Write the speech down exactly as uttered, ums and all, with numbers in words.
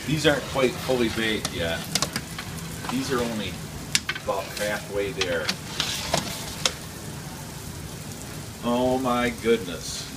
These aren't quite fully baked yet. These are only about halfway there. Oh my goodness.